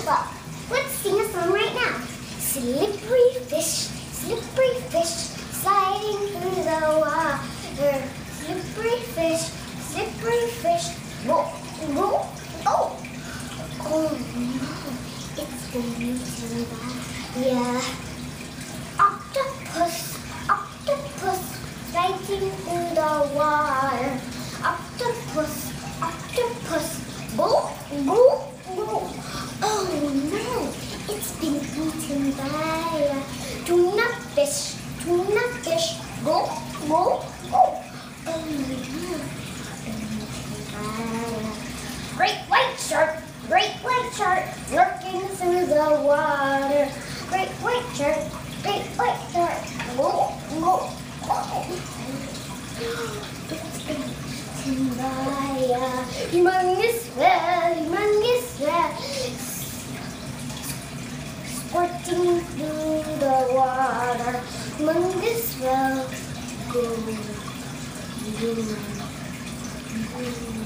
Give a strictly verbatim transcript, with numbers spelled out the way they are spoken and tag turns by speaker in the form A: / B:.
A: Well, let's sing a song right now. Slippery fish, slippery fish, sliding through the water. Slippery fish, slippery fish, whoa, whoa, oh. Oh no, it's going to die. Yeah. Octopus, octopus, sliding through the water. Octopus, octopus, go, go, go. Oh no, it's been eaten by a tuna fish, tuna fish, go, go, go. Oh no, great white shark, great white shark, lurking through the water. Great white shark, great white shark, go, go, go. It's been eaten by a humongous whale, humongous whale, squirting through the water. Humongous whale, go, go, go.